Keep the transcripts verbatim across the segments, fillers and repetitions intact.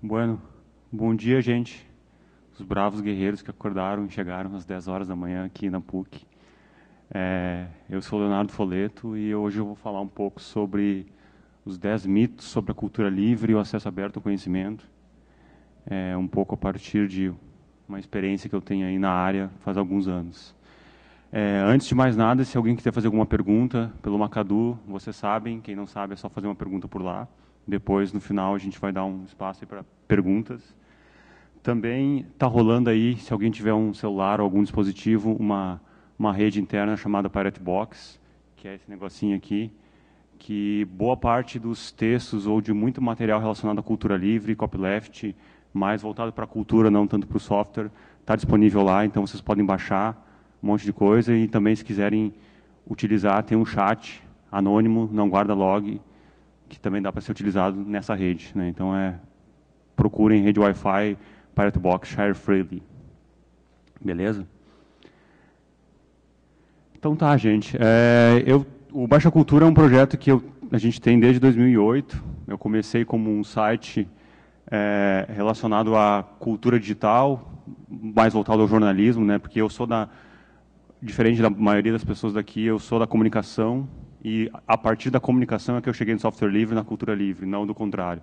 Bueno, bom dia, gente. Os bravos guerreiros que acordaram e chegaram às dez horas da manhã aqui na P U C. É, eu sou Leonardo Foleto e hoje eu vou falar um pouco sobre os dez mitos sobre a cultura livre e o acesso aberto ao conhecimento. É, um pouco a partir de uma experiência que eu tenho aí na área faz alguns anos. É, antes de mais nada, se alguém quiser fazer alguma pergunta pelo Macadu, vocês sabem, quem não sabe é só fazer uma pergunta por lá. Depois, no final, a gente vai dar um espaço para perguntas. Também está rolando aí, se alguém tiver um celular ou algum dispositivo, uma, uma rede interna chamada Pirate Box, que é esse negocinho aqui, que boa parte dos textos ou de muito material relacionado à cultura livre, copyleft, mais voltado para a cultura, não tanto para o software, está disponível lá, então vocês podem baixar um monte de coisa e também, se quiserem utilizar, tem um chat anônimo, não guarda log, que também dá para ser utilizado nessa rede, né? Então, é, procurem rede Wi-Fi, Pirate Box, Share Freely. Beleza? Então tá, gente. É, eu, o Baixa Cultura é um projeto que eu, a gente tem desde dois mil e oito. Eu comecei como um site é, relacionado à cultura digital, mais voltado ao jornalismo, né? Porque eu sou da... Diferente da maioria das pessoas daqui, eu sou da comunicação, e a partir da comunicação é que eu cheguei no software livre, na cultura livre, não do contrário.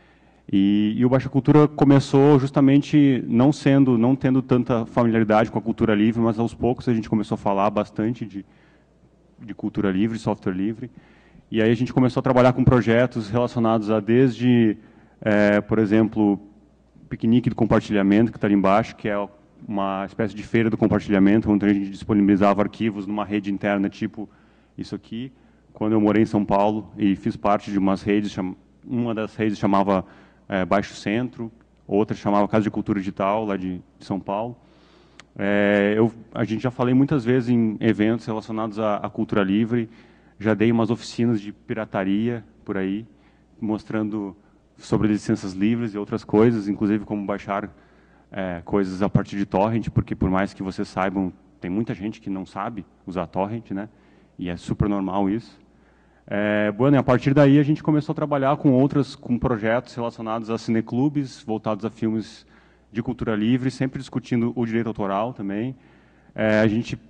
E, e o Baixa Cultura começou justamente não sendo, não tendo tanta familiaridade com a cultura livre, mas aos poucos a gente começou a falar bastante de, de cultura livre, software livre. E aí a gente começou a trabalhar com projetos relacionados a desde, é, por exemplo, piquenique do compartilhamento, que está ali embaixo, que é uma espécie de feira do compartilhamento, onde a gente disponibilizava arquivos numa rede interna, tipo isso aqui. Quando eu morei em São Paulo e fiz parte de umas redes, uma das redes chamava é, Baixo Centro, outra chamava Casa de Cultura Digital, lá de, de São Paulo. É, eu, a gente já falei muitas vezes em eventos relacionados à, à cultura livre, já dei umas oficinas de pirataria por aí, mostrando sobre licenças livres e outras coisas, inclusive como baixar É, coisas a partir de torrent, porque por mais que vocês saibam, tem muita gente que não sabe usar torrent, né? E é super normal isso. É, bueno, e a partir daí a gente começou a trabalhar com outras, com projetos relacionados a cineclubes, voltados a filmes de cultura livre, sempre discutindo o direito autoral também. É, a gente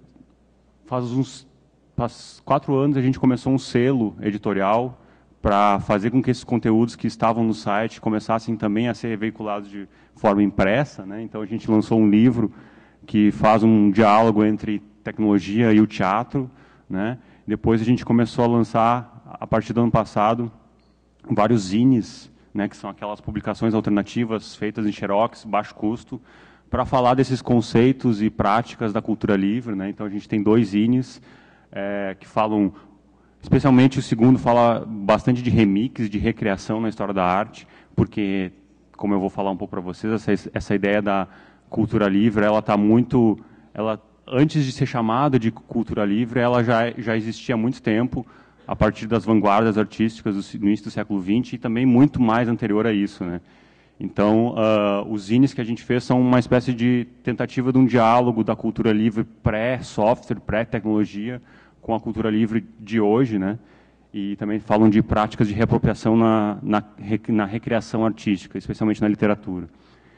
faz uns faz quatro anos a gente começou um selo editorial para fazer com que esses conteúdos que estavam no site começassem também a ser veiculados de forma impressa, né? Então a gente lançou um livro que faz um diálogo entre tecnologia e o teatro, né? Depois a gente começou a lançar, a partir do ano passado, vários zines, né? Que são aquelas publicações alternativas feitas em xerox, baixo custo, para falar desses conceitos e práticas da cultura livre, né? Então a gente tem dois zines é, que falam... Especialmente o segundo fala bastante de remix, de recriação na história da arte, porque, como eu vou falar um pouco para vocês, essa, essa ideia da cultura livre, ela está muito... Ela, antes de ser chamada de cultura livre, ela já, já existia há muito tempo, a partir das vanguardas artísticas do, no início do século vinte, e também muito mais anterior a isso, né? Então, uh, os zines que a gente fez são uma espécie de tentativa de um diálogo da cultura livre pré-software, pré-tecnologia, com a cultura livre de hoje, né? E também falam de práticas de reapropriação na, na, na recriação artística, especialmente na literatura.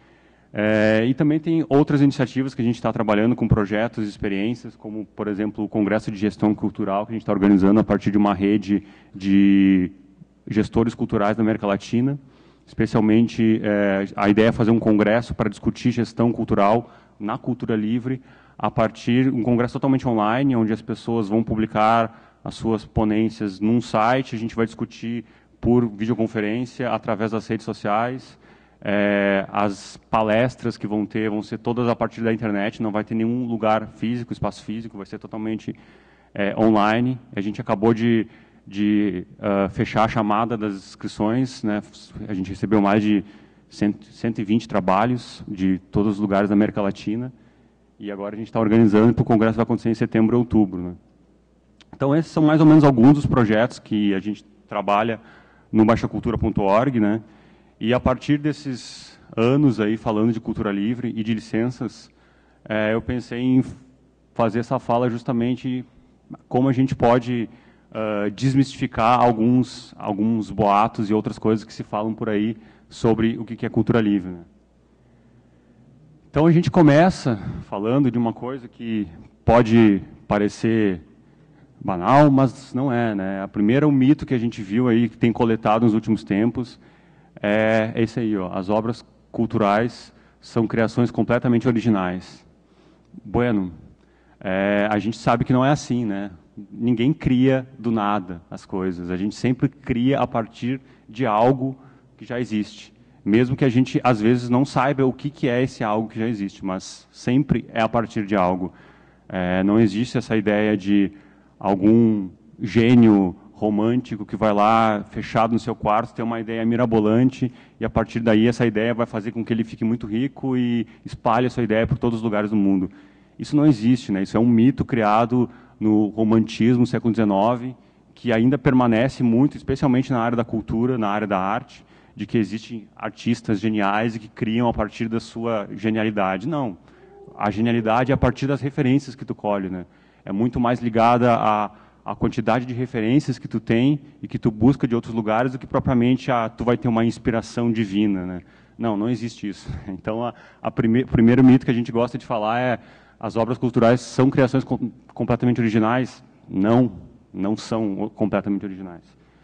É, e também tem outras iniciativas que a gente está trabalhando com projetos e experiências, como, por exemplo, o Congresso de Gestão Cultural, que a gente está organizando a partir de uma rede de gestores culturais da América Latina. Especialmente, é, a ideia é fazer um congresso para discutir gestão cultural na cultura livre, a partir de um congresso totalmente online, onde as pessoas vão publicar as suas ponências num site, a gente vai discutir por videoconferência, através das redes sociais, é, as palestras que vão ter, vão ser todas a partir da internet, não vai ter nenhum lugar físico, espaço físico, vai ser totalmente é, online. A gente acabou de, de uh, fechar a chamada das inscrições, né? A gente recebeu mais de cento e vinte trabalhos de todos os lugares da América Latina, e agora a gente está organizando para o congresso vai acontecer em setembro ou outubro, né? Então, esses são mais ou menos alguns dos projetos que a gente trabalha no baixa cultura ponto org, né? E a partir desses anos aí falando de cultura livre e de licenças, é, eu pensei em fazer essa fala justamente como a gente pode uh, desmistificar alguns, alguns boatos e outras coisas que se falam por aí sobre o que é cultura livre, né? Então a gente começa falando de uma coisa que pode parecer banal, mas não é, né? A primeira, o mito que a gente viu aí, que tem coletado nos últimos tempos, é esse aí, ó, as obras culturais são criações completamente originais. Bueno, é, a gente sabe que não é assim, né? Ninguém cria do nada as coisas, a gente sempre cria a partir de algo que já existe. Mesmo que a gente, às vezes, não saiba o que, que é esse algo que já existe, mas sempre é a partir de algo. É, não existe essa ideia de algum gênio romântico que vai lá, fechado no seu quarto, ter uma ideia mirabolante, e a partir daí essa ideia vai fazer com que ele fique muito rico e espalhe a sua ideia por todos os lugares do mundo. Isso não existe, né? Isso é um mito criado no romantismo, no século dezenove, que ainda permanece muito, especialmente na área da cultura, na área da arte, de que existem artistas geniais e que criam a partir da sua genialidade. Não. A genialidade é a partir das referências que tu colhe, né? É muito mais ligada à, à quantidade de referências que tu tem e que tu busca de outros lugares do que propriamente a tu vai ter uma inspiração divina, né? Não, não existe isso. Então, a, a prime, o primeiro mito que a gente gosta de falar é as obras culturais são criações com, completamente originais? Não, não são completamente originais.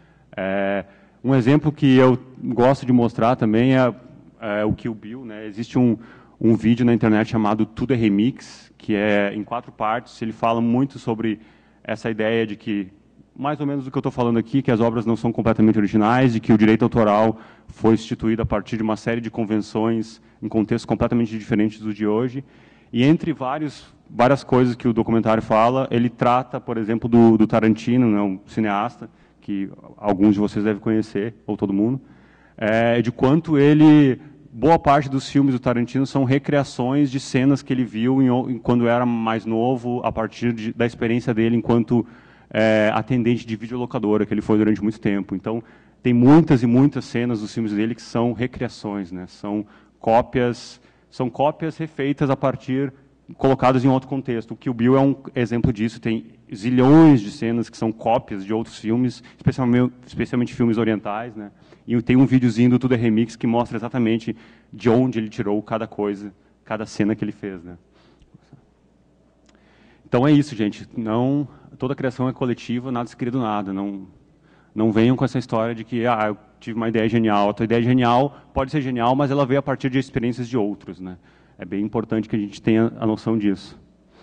É, Um exemplo que eu gosto de mostrar também é, é o Kill Bill, né? Existe um, um vídeo na internet chamado Tudo é Remix, que é em quatro partes. Ele fala muito sobre essa ideia de que, mais ou menos o que eu estou falando aqui, que as obras não são completamente originais e que o direito autoral foi instituído a partir de uma série de convenções em contextos completamente diferentes do de hoje. E entre vários, várias coisas que o documentário fala, ele trata, por exemplo, do, do Tarantino, né, um cineasta, que alguns de vocês devem conhecer, ou todo mundo, é, de quanto ele, boa parte dos filmes do Tarantino são recriações de cenas que ele viu em, em, quando era mais novo, a partir de, da experiência dele enquanto é, atendente de videolocadora, que ele foi durante muito tempo. Então, tem muitas e muitas cenas dos filmes dele que são recriações, né? São cópias, são cópias refeitas a partir, colocadas em outro contexto. O Kill Bill é um exemplo disso, tem zilhões de cenas que são cópias de outros filmes, especialmente, especialmente filmes orientais, né? E tem um videozinho do Tudo é Remix que mostra exatamente de onde ele tirou cada coisa, cada cena que ele fez, né? Então é isso, gente. Não, toda criação é coletiva, nada se cria do nada. Não, não venham com essa história de que ah, eu tive uma ideia genial. A tua ideia genial pode ser genial, mas ela veio a partir de experiências de outros, né? É bem importante que a gente tenha a noção disso.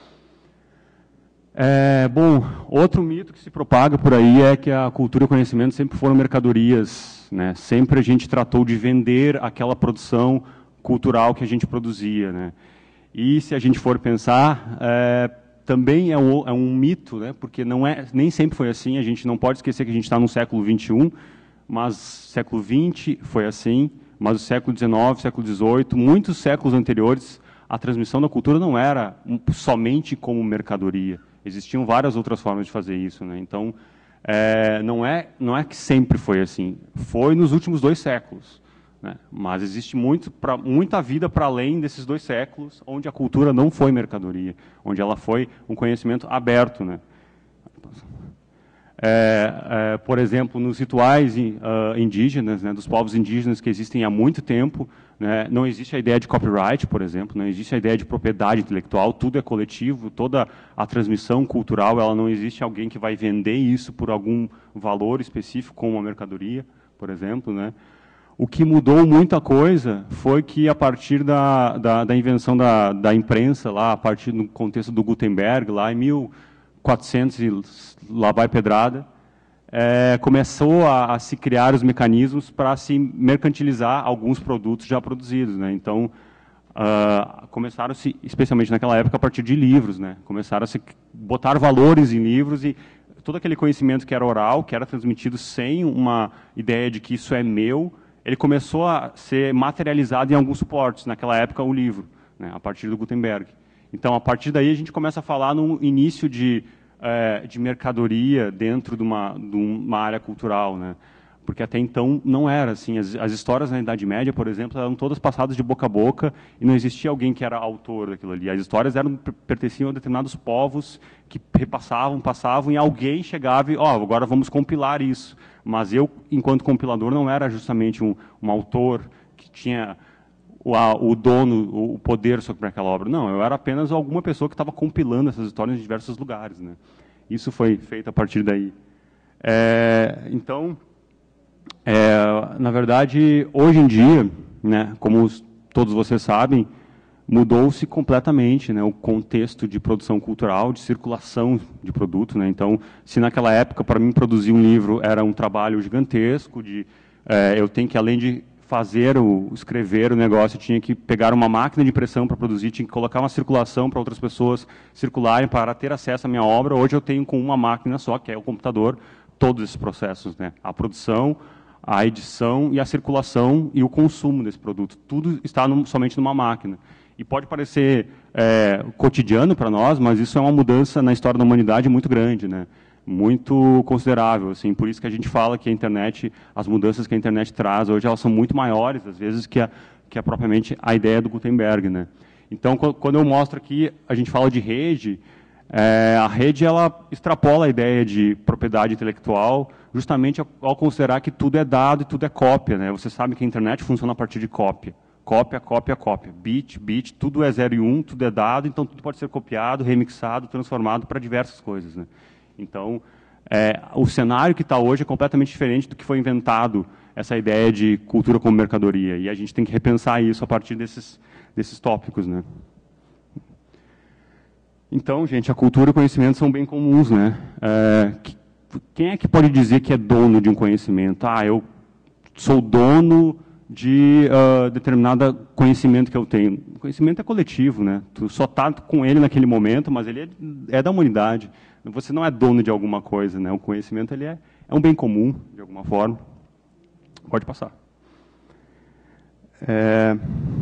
É, bom, outro mito que se propaga por aí é que a cultura e o conhecimento sempre foram mercadorias, né? Sempre a gente tratou de vender aquela produção cultural que a gente produzia, né? E se a gente for pensar, é, também é um, é um mito, né? Porque não é, nem sempre foi assim. A gente não pode esquecer que a gente está no século vinte e um, mas século vinte foi assim, mas o século dezenove, século dezoito, muitos séculos anteriores, a transmissão da cultura não era somente como mercadoria. Existiam várias outras formas de fazer isso, né? Então, é, não é, não é que sempre foi assim. Foi nos últimos dois séculos, né? Mas existe muito, pra, muita vida para além desses dois séculos, onde a cultura não foi mercadoria, onde ela foi um conhecimento aberto, né? É, é, por exemplo, nos rituais uh, indígenas, né, dos povos indígenas que existem há muito tempo, né, não existe a ideia de copyright, por exemplo, não existe a ideia de propriedade intelectual, tudo é coletivo, toda a transmissão cultural, ela não existe alguém que vai vender isso por algum valor específico, como uma mercadoria, por exemplo, né. O que mudou muita coisa foi que, a partir da, da, da invenção da, da imprensa, lá, a partir do contexto do Gutenberg, lá em mil e quatrocentos e lá vai pedrada, é, começou a, a se criar os mecanismos para se mercantilizar alguns produtos já produzidos, né? Então, uh, começaram-se, especialmente naquela época, a partir de livros, né? Começaram a se botar valores em livros e todo aquele conhecimento que era oral, que era transmitido sem uma ideia de que isso é meu, ele começou a ser materializado em alguns suportes, naquela época o livro, né? A partir do Gutenberg. Então, a partir daí, a gente começa a falar no início de, é, de mercadoria dentro de uma, de uma área cultural, né? Porque até então não era assim. As, as histórias na Idade Média, por exemplo, eram todas passadas de boca a boca e não existia alguém que era autor daquilo ali. As histórias eram pertenciam a determinados povos que repassavam, passavam e alguém chegava e, ó, oh, agora vamos compilar isso. Mas eu, enquanto compilador, não era justamente um, um autor que tinha o, a, o dono, o poder sobre aquela obra. Não, eu era apenas alguma pessoa que estava compilando essas histórias em diversos lugares, né? Isso foi feito a partir daí. É, então... É, na verdade, hoje em dia, né, como os, todos vocês sabem, mudou-se completamente, né, o contexto de produção cultural, de circulação de produto. Né? Então, se naquela época, para mim, produzir um livro era um trabalho gigantesco, de, é, eu tenho que, além de fazer, o, escrever o negócio, eu tinha que pegar uma máquina de impressão para produzir, tinha que colocar uma circulação para outras pessoas circularem para ter acesso à minha obra. Hoje eu tenho com uma máquina só, que é o computador, todos esses processos, né? A produção, a edição e a circulação e o consumo desse produto. Tudo está num, somente numa máquina. E pode parecer é, cotidiano para nós, mas isso é uma mudança na história da humanidade muito grande, né? Muito considerável. Assim, por isso que a gente fala que a internet, as mudanças que a internet traz hoje, elas são muito maiores, às vezes, que, a, que a propriamente a ideia do Gutenberg. Né? Então, quando eu mostro aqui, a gente fala de rede, é, a rede ela extrapola a ideia de propriedade intelectual, justamente ao, ao considerar que tudo é dado e tudo é cópia. Né? Você sabe que a internet funciona a partir de cópia. Cópia, cópia, cópia. Bit, bit, tudo é zero e um, tudo é dado, então tudo pode ser copiado, remixado, transformado para diversas coisas. Né? Então, é, o cenário que está hoje é completamente diferente do que foi inventado, essa ideia de cultura como mercadoria. E a gente tem que repensar isso a partir desses, desses tópicos. Né? Então, gente, a cultura e o conhecimento são bem comuns. Né? É, que, quem é que pode dizer que é dono de um conhecimento? Ah, eu sou dono de uh, determinado conhecimento que eu tenho. O conhecimento é coletivo, né? Tu só está com ele naquele momento, mas ele é, é da humanidade. Você não é dono de alguma coisa, né? O conhecimento ele é, é um bem comum, de alguma forma. Pode passar. É...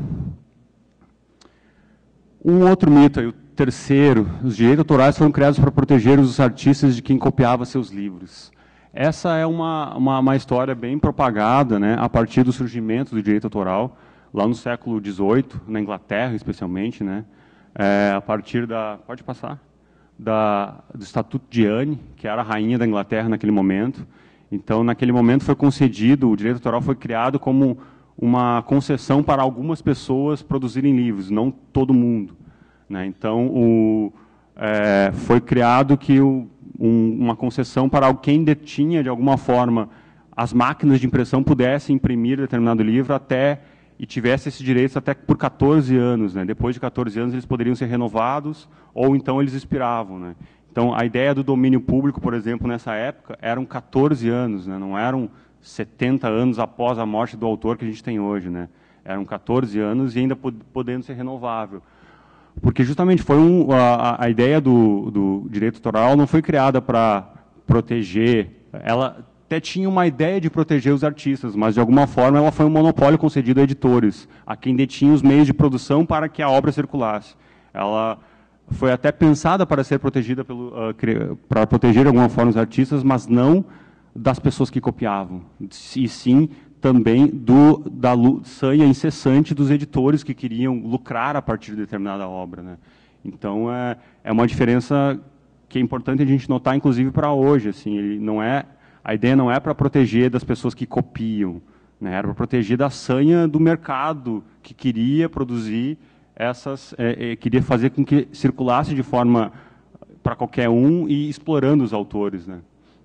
Um outro mito, aí, o terceiro, os direitos autorais foram criados para proteger os artistas de quem copiava seus livros. Essa é uma, uma, uma história bem propagada, né, a partir do surgimento do direito autoral, lá no século dezoito, na Inglaterra especialmente, né, é, a partir da... Pode passar? Da, do Estatuto de Anne, que era a rainha da Inglaterra naquele momento. Então, naquele momento foi concedido, o direito autoral foi criado como uma concessão para algumas pessoas produzirem livros, não todo mundo. Né? Então, o, é, foi criado que o, um, uma concessão para quem detinha, de alguma forma, as máquinas de impressão pudessem imprimir determinado livro até e tivesse esses direitos até por quatorze anos. Né? Depois de quatorze anos, eles poderiam ser renovados ou então eles expiravam. Né? Então, a ideia do domínio público, por exemplo, nessa época, eram quatorze anos, né? Não eram setenta anos após a morte do autor que a gente tem hoje. Né? Eram quatorze anos e ainda podendo ser renovável. Porque justamente foi um, a, a ideia do, do direito autoral não foi criada para proteger, ela até tinha uma ideia de proteger os artistas, mas de alguma forma ela foi um monopólio concedido a editores, a quem detinha os meios de produção para que a obra circulasse. Ela foi até pensada para ser protegida pelo, uh, para proteger de alguma forma os artistas, mas não das pessoas que copiavam, e sim também do, da sanha incessante dos editores que queriam lucrar a partir de determinada obra. Né? Então, é, é uma diferença que é importante a gente notar, inclusive, para hoje. Assim, ele não é, a ideia não é para proteger das pessoas que copiam, né? Era para proteger da sanha do mercado que queria produzir essas, é, é, queria fazer com que circulasse de forma para qualquer um e explorando os autores. Né?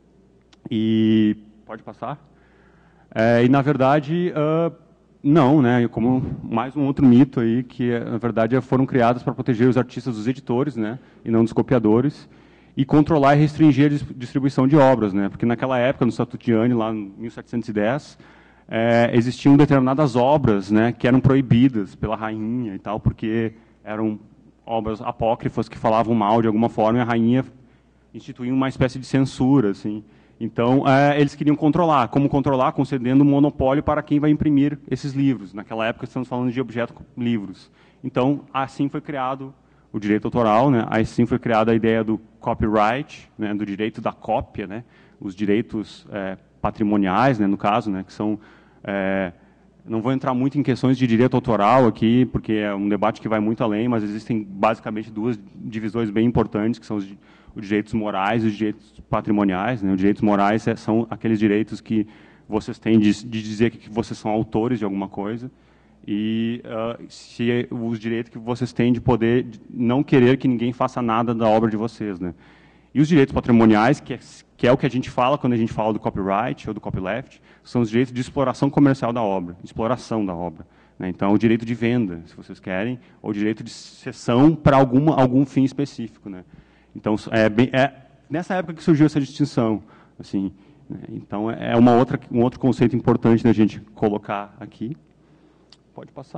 E pode passar? É, e, na verdade, uh, não, né? Como mais um outro mito aí, que, na verdade, foram criados para proteger os artistas dos editores, né? E não dos copiadores, e controlar e restringir a distribuição de obras, né? Porque, naquela época, no Estatuto de Anne, lá em mil setecentos e dez, é, existiam determinadas obras, né? Que eram proibidas pela rainha e tal, porque eram obras apócrifas que falavam mal de alguma forma, e a rainha instituiu uma espécie de censura, assim. Então, é, eles queriam controlar. Como controlar? Concedendo um monopólio para quem vai imprimir esses livros. Naquela época, estamos falando de objetos livros. Então, assim foi criado o direito autoral, né? Assim foi criada a ideia do copyright, né? Do direito da cópia, né? Os direitos é, patrimoniais, né, no caso, né, que são... É, não vou entrar muito em questões de direito autoral aqui, porque é um debate que vai muito além, mas existem basicamente duas divisões bem importantes, que são os, os direitos morais e os direitos patrimoniais. Né? Os direitos morais é, são aqueles direitos que vocês têm de, de dizer que vocês são autores de alguma coisa, e uh, se é, os direitos que vocês têm de poder não querer que ninguém faça nada da obra de vocês. Né? E os direitos patrimoniais, que é, que é o que a gente fala quando a gente fala do copyright ou do copyleft, são os direitos de exploração comercial da obra, exploração da obra. Né? Então, o direito de venda, se vocês querem, ou o direito de cessão para alguma, algum fim específico. Né? Então, é, bem, é nessa época que surgiu essa distinção. Assim, né? Então, é uma outra, um outro conceito importante da gente colocar aqui. Pode passar.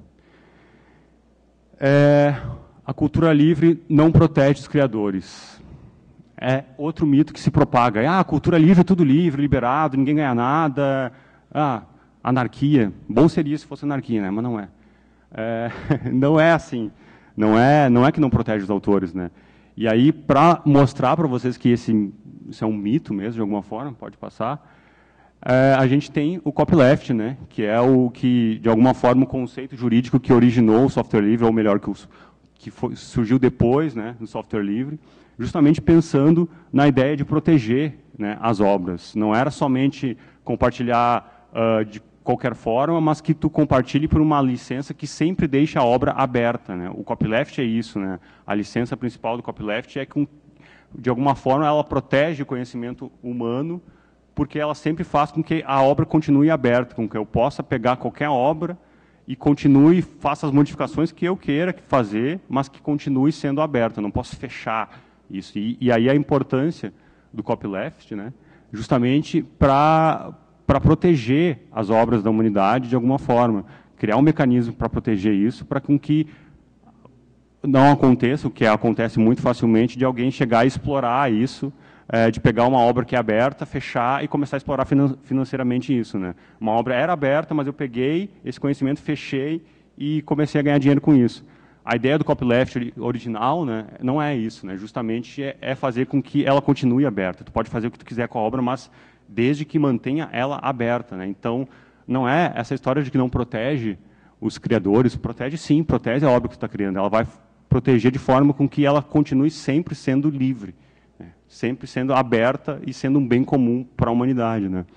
É, a cultura livre não protege os criadores. É outro mito que se propaga. Ah, a cultura livre é tudo livre, liberado, ninguém ganha nada. Ah, anarquia. Bom seria se fosse anarquia, né? Mas não é. é não é assim. Não é, não é que não protege os autores, né? E aí, para mostrar para vocês que esse, isso é um mito mesmo, de alguma forma, pode passar, é, a gente tem o copyleft, né? Que é o que, de alguma forma, o conceito jurídico que originou o software livre, ou melhor, que, o, que foi, surgiu depois, né, do software livre, justamente pensando na ideia de proteger, né, as obras. Não era somente compartilhar uh, de qualquer forma, mas que tu compartilhe por uma licença que sempre deixa a obra aberta. Né? O copyleft é isso. Né? A licença principal do copyleft é que, um, de alguma forma, ela protege o conhecimento humano, porque ela sempre faz com que a obra continue aberta, com que eu possa pegar qualquer obra e continue, faça as modificações que eu queira fazer, mas que continue sendo aberta. Eu não posso fechar isso. E, e aí a importância do copyleft, né, justamente para para proteger as obras da humanidade de alguma forma, criar um mecanismo para proteger isso, para com que não aconteça, o que acontece muito facilmente, de alguém chegar e explorar isso, é, de pegar uma obra que é aberta, fechar e começar a explorar finan financeiramente isso. Né? Uma obra era aberta, mas eu peguei esse conhecimento, fechei e comecei a ganhar dinheiro com isso. A ideia do copyleft original, né, não é isso, né, justamente é, é fazer com que ela continue aberta. Tu pode fazer o que tu quiser com a obra, mas desde que mantenha ela aberta. Né? Então, não é essa história de que não protege os criadores, protege sim, protege a obra que tu está criando. Ela vai proteger de forma com que ela continue sempre sendo livre, né? Sempre sendo aberta e sendo um bem comum para a humanidade. Né?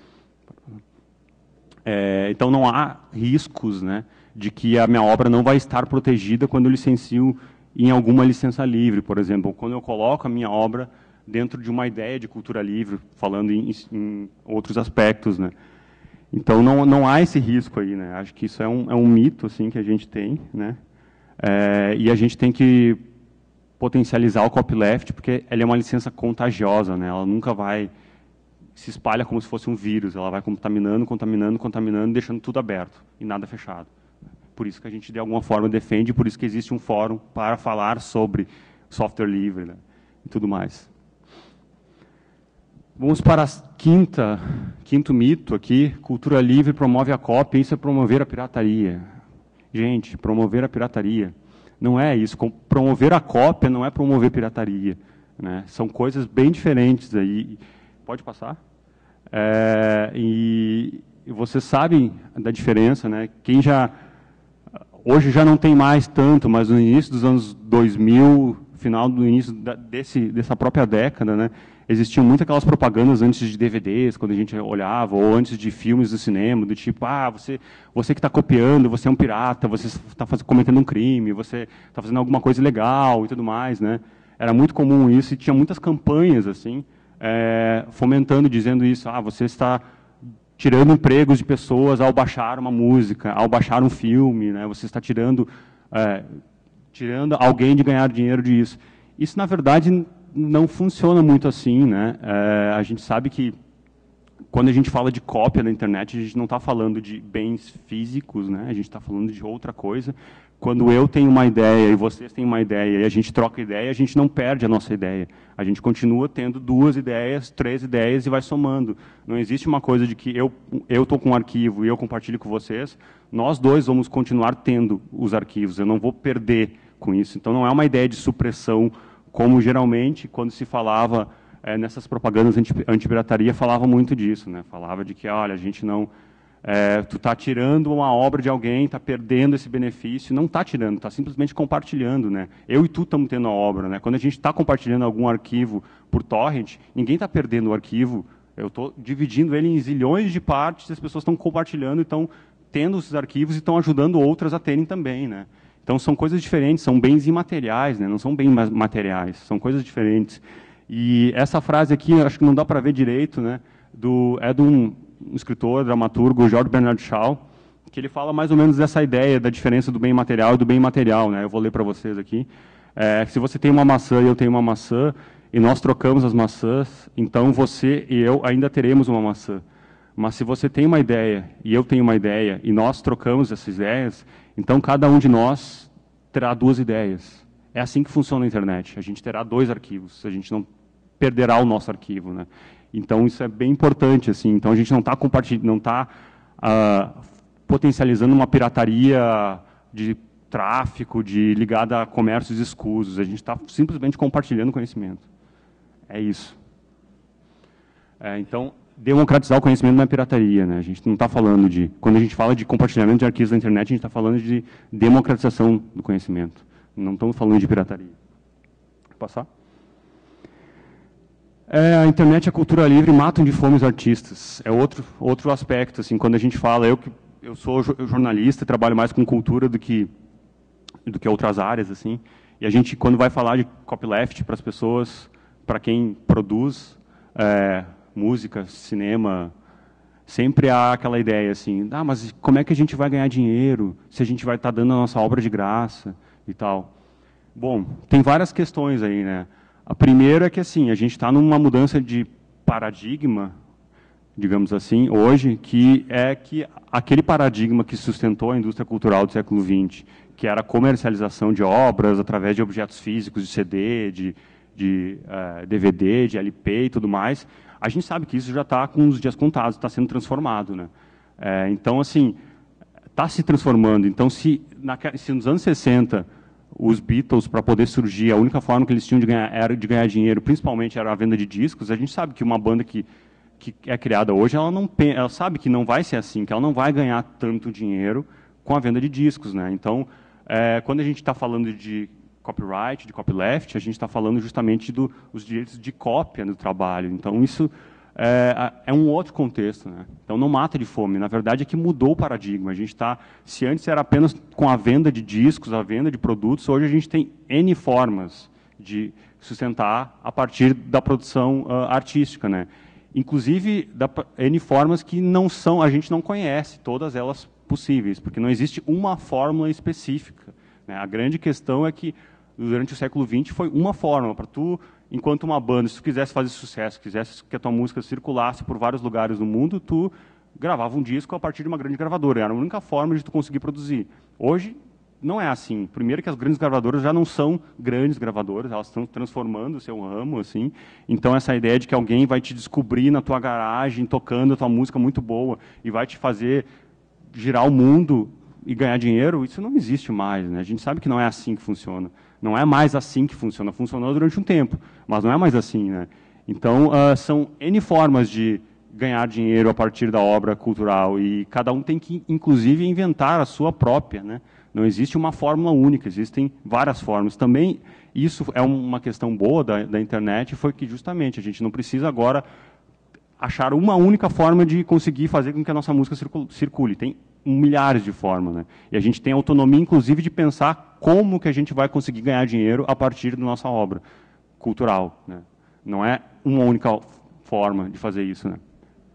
É, então, não há riscos, né, de que a minha obra não vai estar protegida quando eu licencio em alguma licença livre, por exemplo. Quando eu coloco a minha obra dentro de uma ideia de cultura livre, falando em, em outros aspectos. Né? Então, não, não há esse risco aí. Né? Acho que isso é um, é um mito assim, que a gente tem. Né? É, e a gente tem que potencializar o copyleft, porque ela é uma licença contagiosa. Né? Ela nunca vai... se espalha como se fosse um vírus. Ela vai contaminando, contaminando, contaminando, deixando tudo aberto e nada fechado. Por isso que a gente, de alguma forma, defende, por isso que existe um fórum para falar sobre software livre, né, e tudo mais. Vamos para a quinta, quinto mito aqui. Cultura livre promove a cópia, isso é promover a pirataria. Gente, promover a pirataria não é isso. Promover a cópia não é promover pirataria. Né? São coisas bem diferentes aí. Pode passar? É, e vocês sabem da diferença, né? Quem já... Hoje já não tem mais tanto, mas no início dos anos dois mil, final do início da, desse, dessa própria década, né, existiam muito aquelas propagandas antes de D V Ds, quando a gente olhava, ou antes de filmes do cinema, do tipo, ah, você, você que está copiando, você é um pirata, você está cometendo um crime, você está fazendo alguma coisa ilegal e tudo mais. Né? Era muito comum isso e tinha muitas campanhas assim, é, fomentando, dizendo isso, ah, você está... tirando empregos de pessoas ao baixar uma música, ao baixar um filme, né? Você está tirando, é, tirando alguém de ganhar dinheiro disso. Isso, na verdade, não funciona muito assim. Né? É, a gente sabe que, quando a gente fala de cópia na internet, a gente não está falando de bens físicos, né? A gente está falando de outra coisa. Quando eu tenho uma ideia e vocês têm uma ideia e a gente troca ideia, a gente não perde a nossa ideia. A gente continua tendo duas ideias, três ideias e vai somando. Não existe uma coisa de que eu eu estou com um arquivo e eu compartilho com vocês, nós dois vamos continuar tendo os arquivos, eu não vou perder com isso. Então, não é uma ideia de supressão, como geralmente, quando se falava é, nessas propagandas anti, anti-pirataria, falava muito disso, né? Falava de que, olha, a gente não... É, tu está tirando uma obra de alguém, está perdendo esse benefício. Não está tirando, está simplesmente compartilhando, né? Eu e tu estamos tendo a obra, né? Quando a gente está compartilhando algum arquivo por torrent, ninguém está perdendo o arquivo. Eu estou dividindo ele em zilhões de partes, as pessoas estão compartilhando e estão tendo esses arquivos e estão ajudando outras a terem também, né? Então, são coisas diferentes, são bens imateriais, né? Não são bens materiais, são coisas diferentes. E essa frase aqui, acho que não dá para ver direito, né? Do, é de um, um escritor, dramaturgo, George Bernard Shaw, que ele fala mais ou menos dessa ideia da diferença do bem material e do bem imaterial, né? Eu vou ler para vocês aqui. É, se você tem uma maçã e eu tenho uma maçã, e nós trocamos as maçãs, então você e eu ainda teremos uma maçã. Mas se você tem uma ideia e eu tenho uma ideia, e nós trocamos essas ideias, então cada um de nós terá duas ideias. É assim que funciona a internet. A gente terá dois arquivos, a gente não perderá o nosso arquivo, né? Então isso é bem importante, assim. Então a gente não está compartilhando, não está uh, potencializando uma pirataria de tráfico, de ligada a comércios escusos. A gente está simplesmente compartilhando conhecimento. É isso. É, então, democratizar o conhecimento não é pirataria, né? A gente não está falando de... Quando a gente fala de compartilhamento de arquivos na internet, a gente está falando de democratização do conhecimento. Não estamos falando de pirataria. Vou passar? É, a internet e a cultura livre matam de fome os artistas. É outro, outro aspecto, assim, quando a gente fala... Eu, que, eu sou jornalista, trabalho mais com cultura do que, do que outras áreas, assim. E a gente, quando vai falar de copyleft para as pessoas... para quem produz é, música, cinema, sempre há aquela ideia assim, ah, mas como é que a gente vai ganhar dinheiro se a gente vai estar dando a nossa obra de graça e tal? Bom, tem várias questões aí, né? A primeira é que assim, a gente está numa mudança de paradigma, digamos assim, hoje, que é que aquele paradigma que sustentou a indústria cultural do século vinte, que era a comercialização de obras através de objetos físicos, de C D, de de uh, D V D, de L P e tudo mais, a gente sabe que isso já está com os dias contados, está sendo transformado, né? É, então, assim, está se transformando. Então, se, na, se nos anos sessenta, os Beatles, para poder surgir, a única forma que eles tinham de ganhar, era de ganhar dinheiro, principalmente era a venda de discos, a gente sabe que uma banda que, que é criada hoje, ela, não, ela sabe que não vai ser assim, que ela não vai ganhar tanto dinheiro com a venda de discos, né? Então, é, quando a gente está falando de copyright, de copyleft, a gente está falando justamente dos do, direitos de cópia do trabalho. Então, isso é, é um outro contexto, né? Então, não mata de fome. Na verdade, é que mudou o paradigma. A gente está, se antes era apenas com a venda de discos, a venda de produtos, hoje a gente tem N formas de sustentar a partir da produção uh, artística, né? Inclusive, da, N formas que não são, a gente não conhece, todas elas possíveis, porque não existe uma fórmula específica, né? A grande questão é que durante o século vinte foi uma forma para tu, enquanto uma banda, se tu quisesse fazer sucesso, quisesse que a tua música circulasse por vários lugares do mundo, tu gravava um disco a partir de uma grande gravadora. Era a única forma de tu conseguir produzir. Hoje não é assim. Primeiro que as grandes gravadoras já não são grandes gravadoras, elas estão transformando o seu ramo, assim. Então essa ideia de que alguém vai te descobrir na tua garagem tocando a tua música muito boa e vai te fazer girar o mundo e ganhar dinheiro, isso não existe mais, né? A gente sabe que não é assim que funciona. Não é mais assim que funciona. Funcionou durante um tempo, mas não é mais assim, né? Então, uh, são N formas de ganhar dinheiro a partir da obra cultural e cada um tem que, inclusive, inventar a sua própria, né? Não existe uma fórmula única, existem várias formas. Também, isso é uma questão boa da, da internet, foi que, justamente, a gente não precisa agora achar uma única forma de conseguir fazer com que a nossa música circule. Tem milhares de formas, né? E a gente tem autonomia, inclusive, de pensar como que a gente vai conseguir ganhar dinheiro a partir da nossa obra cultural, né? Não é uma única forma de fazer isso, né?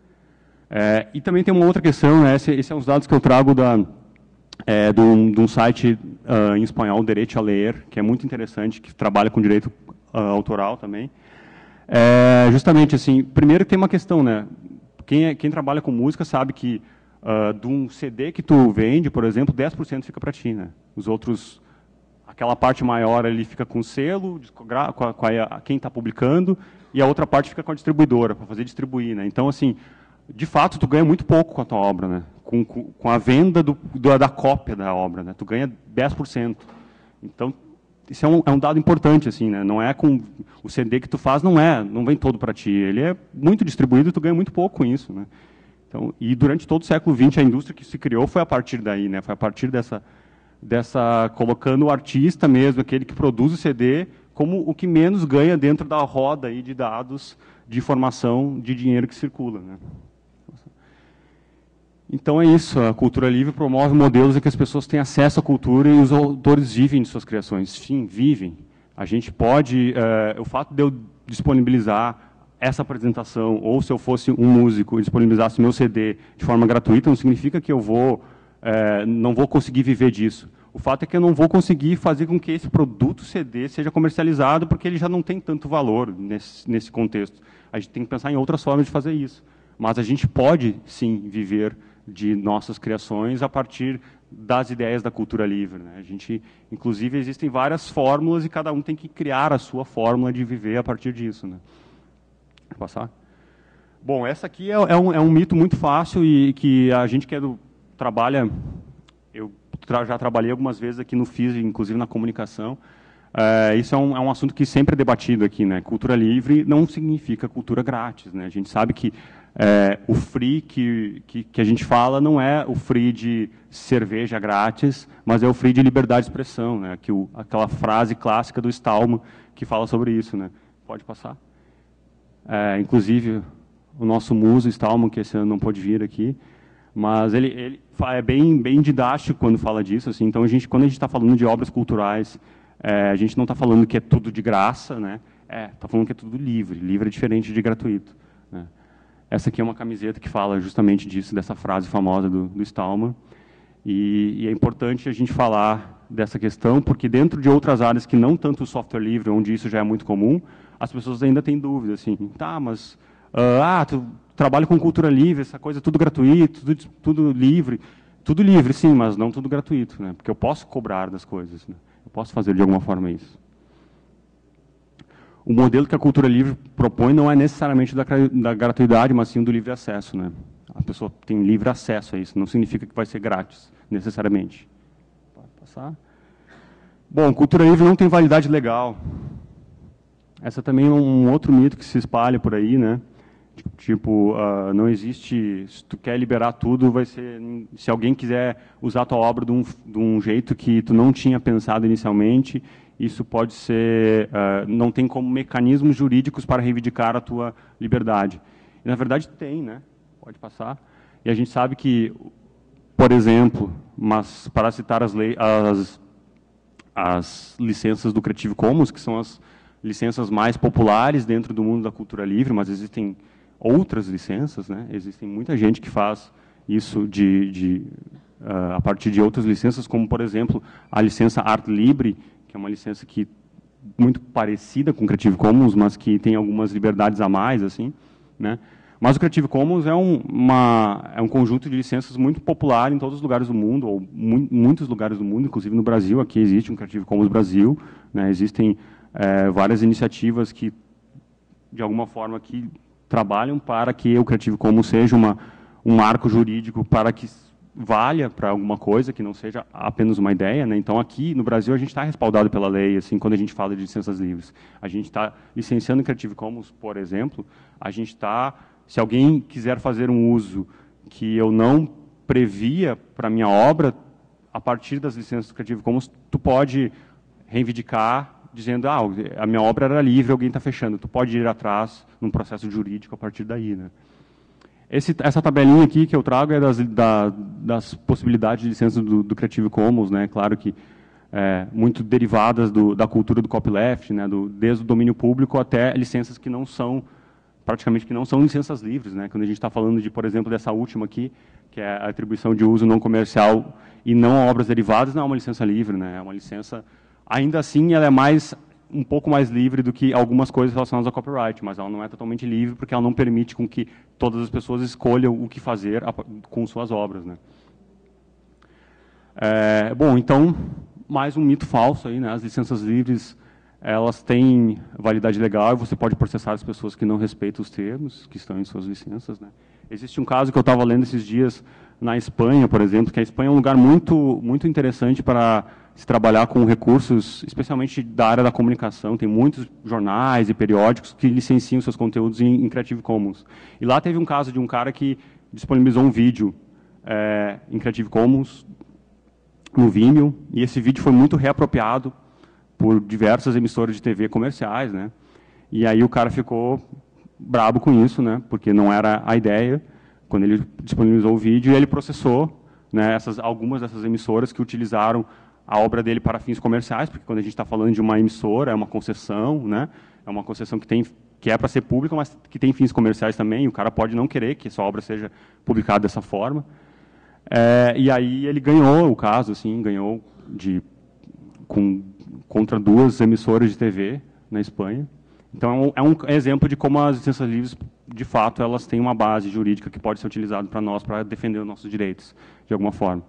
É, e também tem uma outra questão, né? Esse, esse é os dados que eu trago da, é, de, um, de um site uh, em espanhol, Derecho a Leer, que é muito interessante, que trabalha com direito uh, autoral também. É, justamente assim, primeiro tem uma questão, né? Quem, é, quem trabalha com música sabe que Uh, de um C D que tu vende, por exemplo, dez por cento fica para ti, né? Os outros, aquela parte maior ali fica com o selo, com, a, com a, quem está publicando, e a outra parte fica com a distribuidora, para fazer distribuir, né? Então, assim, de fato, tu ganha muito pouco com a tua obra, né? Com, com, com a venda do, do, da cópia da obra, né? Tu ganha dez por cento. Então, isso é um, é um dado importante, assim, né? Não é com o C D que tu faz, não é, não vem todo para ti. Ele é muito distribuído e tu ganha muito pouco com isso, né? Então, e durante todo o século vinte, a indústria que se criou foi a partir daí, né? Foi a partir dessa, dessa colocando o artista mesmo, aquele que produz o C D, como o que menos ganha dentro da roda aí de dados, de informação, de dinheiro que circula, né? Então é isso, a cultura livre promove modelos em que as pessoas têm acesso à cultura e os autores vivem de suas criações. Sim, vivem. A gente pode, uh, o fato de eu disponibilizar essa apresentação, ou se eu fosse um músico e disponibilizasse meu C D de forma gratuita, não significa que eu vou, uh, não vou conseguir viver disso. O fato é que eu não vou conseguir fazer com que esse produto C D seja comercializado, porque ele já não tem tanto valor nesse, nesse contexto. A gente tem que pensar em outras formas de fazer isso. Mas a gente pode, sim, viver de nossas criações a partir das ideias da cultura livre, né? A gente, inclusive, existem várias fórmulas e cada um tem que criar a sua fórmula de viver a partir disso, né? Vou passar? Bom, essa aqui é, é, um, é um mito muito fácil e que a gente que é do, trabalha, eu tra, já trabalhei algumas vezes aqui no F I S, inclusive na comunicação. É, isso é um, é um assunto que sempre é debatido aqui, né? Cultura livre não significa cultura grátis, né? A gente sabe que É, o free que, que, que a gente fala não é o free de cerveja grátis, mas é o free de liberdade de expressão, né? Que o, aquela frase clássica do Stallman que fala sobre isso, né? Pode passar? É, inclusive, o nosso muso Stallman, que esse ano não pôde vir aqui, mas ele, ele é bem, bem didático quando fala disso. Assim, então, a gente, quando a gente está falando de obras culturais, é, a gente não está falando que é tudo de graça, né? É, está falando que é tudo livre. Livre é diferente de gratuito, né? Essa aqui é uma camiseta que fala justamente disso, dessa frase famosa do, do Stallman. E, e é importante a gente falar dessa questão, porque dentro de outras áreas que não tanto o software livre, onde isso já é muito comum, as pessoas ainda têm dúvidas, assim, tá, mas, uh, ah, tu trabalha com cultura livre, essa coisa é tudo gratuito, tudo, tudo livre. Tudo livre, sim, mas não tudo gratuito, né? Porque eu posso cobrar das coisas, né? Eu posso fazer de alguma forma isso. O modelo que a cultura livre propõe não é necessariamente da, da gratuidade, mas sim do livre acesso, né? A pessoa tem livre acesso a isso, não significa que vai ser grátis, necessariamente. Pode passar? Bom, cultura livre não tem validade legal. Essa também é um outro mito que se espalha por aí, né? Tipo, uh, não existe, se tu quer liberar tudo, vai ser, se alguém quiser usar a tua obra de um, de um jeito que tu não tinha pensado inicialmente, isso pode ser, uh, não tem como mecanismos jurídicos para reivindicar a tua liberdade. E, na verdade, tem, né? Pode passar. E a gente sabe que, por exemplo, mas para citar as, leis, as, as licenças do Creative Commons, que são as licenças mais populares dentro do mundo da cultura livre, mas existem outras licenças, né? Existem muita gente que faz isso de, de, uh, a partir de outras licenças, como, por exemplo, a licença Art Libre, que é uma licença que muito parecida com o Creative Commons, mas que tem algumas liberdades a mais, assim, né? Mas o Creative Commons é um, uma, é um conjunto de licenças muito popular em todos os lugares do mundo, ou mu muitos lugares do mundo, inclusive no Brasil. Aqui existe um Creative Commons Brasil, né? Existem é, várias iniciativas que, de alguma forma, que trabalham para que o Creative Commons seja uma, um marco jurídico para que valha para alguma coisa, que não seja apenas uma ideia, né? Então, aqui no Brasil, a gente está respaldado pela lei, assim, quando a gente fala de licenças livres. A gente está licenciando o Creative Commons, por exemplo, a gente está, se alguém quiser fazer um uso que eu não previa para a minha obra, a partir das licenças do Creative Commons, tu pode reivindicar dizendo, ah, a minha obra era livre, alguém está fechando. Tu pode ir atrás num processo jurídico a partir daí, né? Esse, essa tabelinha aqui que eu trago é das, da, das possibilidades de licença do, do Creative Commons, né? Claro que é, muito derivadas do, da cultura do copyleft, né? Do, desde o domínio público até licenças que não são, praticamente que não são licenças livres, né? Quando a gente está falando de, por exemplo, dessa última aqui, que é a atribuição de uso não comercial e não obras derivadas, não é uma licença livre, né? É uma licença, ainda assim, ela é mais um pouco mais livre do que algumas coisas relacionadas ao copyright, mas ela não é totalmente livre porque ela não permite com que todas as pessoas escolham o que fazer com suas obras, né? É, bom, então, mais um mito falso aí, né? As licenças livres, elas têm validade legal e você pode processar as pessoas que não respeitam os termos que estão em suas licenças, né? Existe um caso que eu estava lendo esses dias na Espanha, por exemplo, que a Espanha é um lugar muito, muito interessante para se trabalhar com recursos, especialmente da área da comunicação. Tem muitos jornais e periódicos que licenciam seus conteúdos em, em Creative Commons. E lá teve um caso de um cara que disponibilizou um vídeo é, em Creative Commons, no Vimeo, e esse vídeo foi muito reapropriado por diversas emissoras de T V comerciais, né? E aí o cara ficou brabo com isso, né? Porque não era a ideia, quando ele disponibilizou o vídeo, e ele processou, né, essas, algumas dessas emissoras que utilizaram a obra dele para fins comerciais, porque quando a gente está falando de uma emissora, é uma concessão, né? É uma concessão que, tem, que é para ser pública, mas que tem fins comerciais também, e o cara pode não querer que sua obra seja publicada dessa forma. É, e aí ele ganhou o caso, assim, ganhou de, com, contra duas emissoras de T V na Espanha. Então, é um, é um exemplo de como as licenças livres, de fato, elas têm uma base jurídica que pode ser utilizada para nós, para defender os nossos direitos, de alguma forma.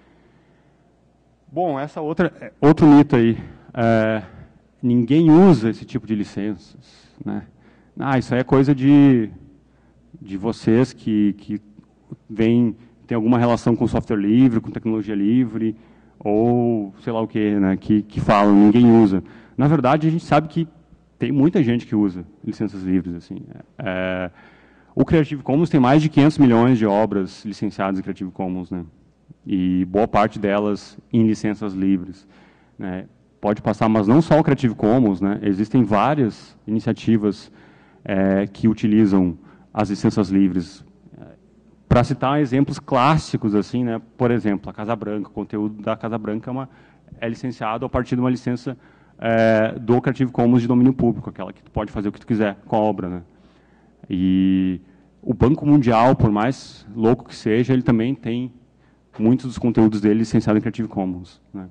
Bom, essa outra, outro mito aí, é, ninguém usa esse tipo de licenças, né? Ah, isso aí é coisa de, de vocês que, que vêm, tem alguma relação com software livre, com tecnologia livre, ou sei lá o que, né, que, que falam, ninguém usa. Na verdade, a gente sabe que tem muita gente que usa licenças livres. Assim. É, o Creative Commons tem mais de quinhentos milhões de obras licenciadas em Creative Commons, né? E boa parte delas em licenças livres, né? Pode passar, mas não só o Creative Commons, né? Existem várias iniciativas é, que utilizam as licenças livres. Para citar exemplos clássicos, assim, né? Por exemplo, a Casa Branca, o conteúdo da Casa Branca é, uma, é licenciado a partir de uma licença é, do Creative Commons de domínio público, aquela que tu pode fazer o que tu quiser com a obra, né? E o Banco Mundial, por mais louco que seja, ele também tem muitos dos conteúdos dele licenciados em Creative Commons, né?